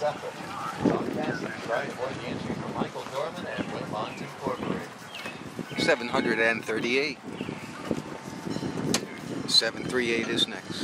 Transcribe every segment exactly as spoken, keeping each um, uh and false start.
Zephyr. Shawn Cassady's right aboard the entry from Michael Dorman and Wilmont Incorporated. seven hundred thirty-eight. seven thirty-eight is next.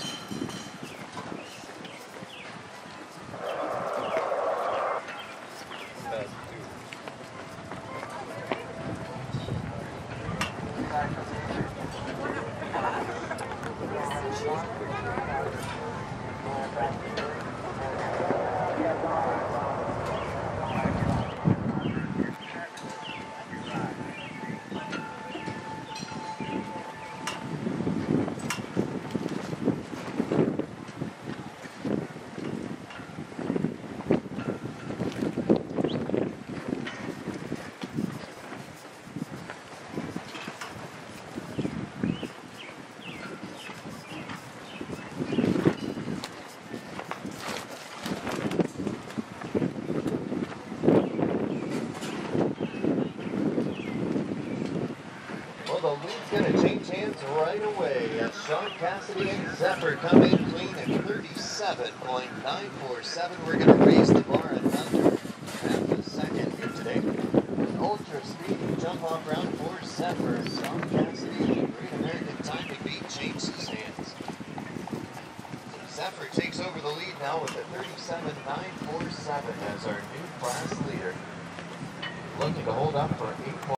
The lead's going to change hands right away as Shawn Casady and Zephyr come in clean at thirty-seven point nine four seven. We're going to raise the bar at under half a second here today. An ultra speedy jump off round for Zephyr. Shawn Casady, Great American Time to Beat, changes hands. So Zephyr takes over the lead now with a thirty-seven point nine four seven as our new class leader. Looking to hold up for eight points.